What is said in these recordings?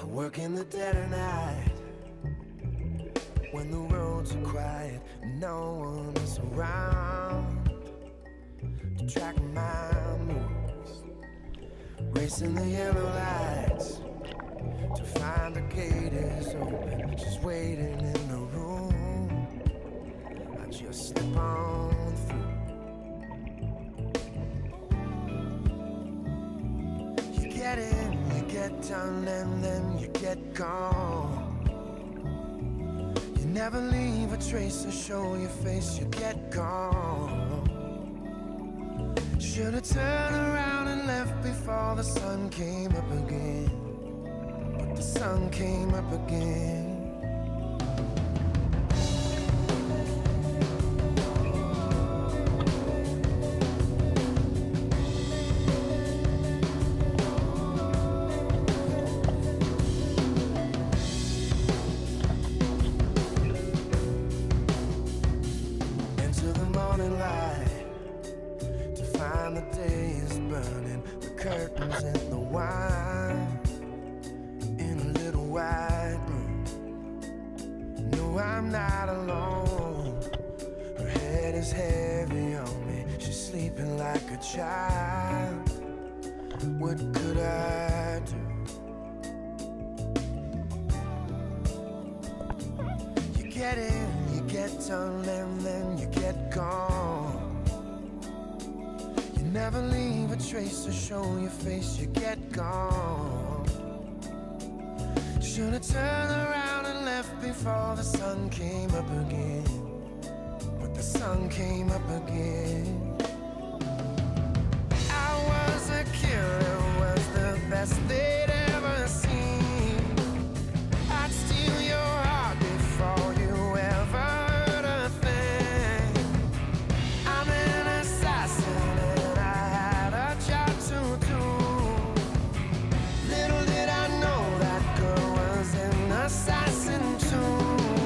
I work in the dead of night, when the roads are quiet and no one is around to track my moves. Racing the yellow lights to find the gate is open. She's waiting in the room. I just slip on through. You get in, you get done, and then you get gone. You never leave a trace or show your face, you get gone. Should've turned around and left before the sun came up again, but the sun came up again. The day is burning, the curtains and the wine in a little white room. No, I'm not alone. Her head is heavy on me, she's sleeping like a child. What could I do? You get in, you get done, and then you get gone. Never leave a trace or show your face, you get gone. Should've turned around and left before the sun came up again, but the sun came up again. I was a kid, it was the best they'd ever seen. I'd steal your heart before you ever heard a thing. I'm an assassin, assassin too.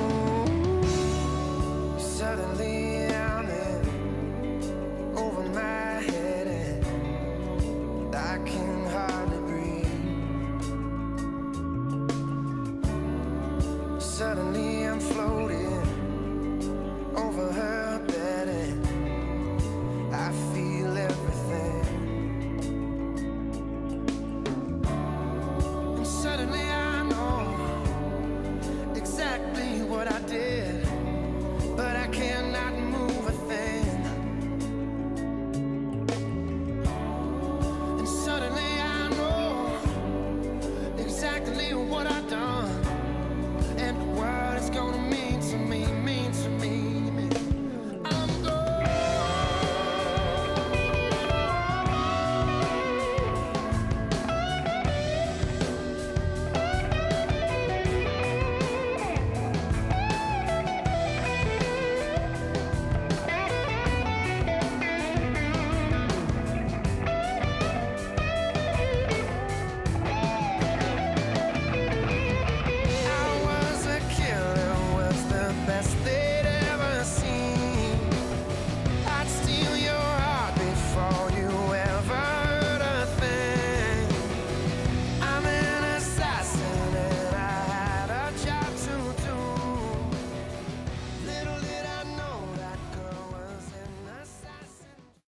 Suddenly I'm in over my head and I can hardly breathe. Suddenly I'm floating